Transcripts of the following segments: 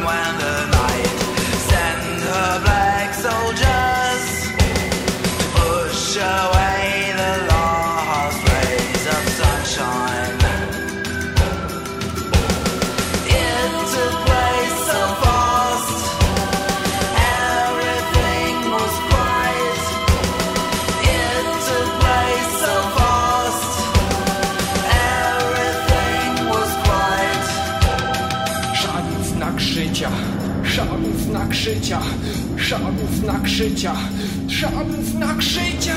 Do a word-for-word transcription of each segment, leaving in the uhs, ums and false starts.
time when the night sent her black soldiers to push away the last rays of sunshine. It took place so fast, everything was quiet. It took place so fast, everything was quiet. Żaden znak życia, żaden znak życia, żaden znak życia, żaden znak życia.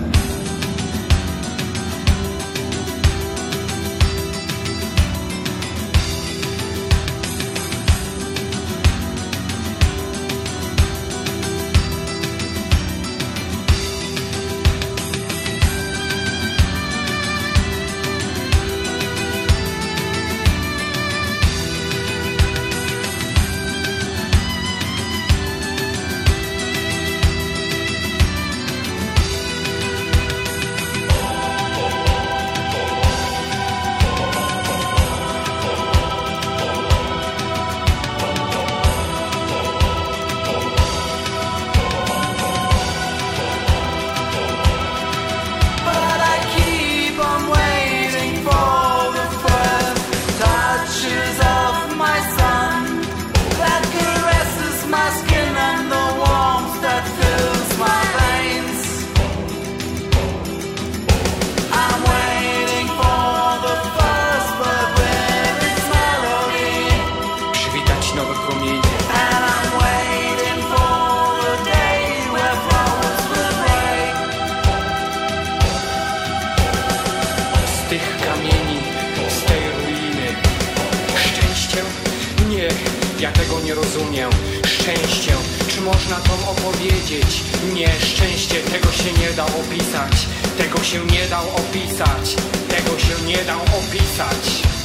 Ja tego nie rozumiem. Szczęście, czy można to opowiedzieć? Nie, szczęście, tego się nie da opisać. Tego się nie da opisać. Tego się nie da opisać.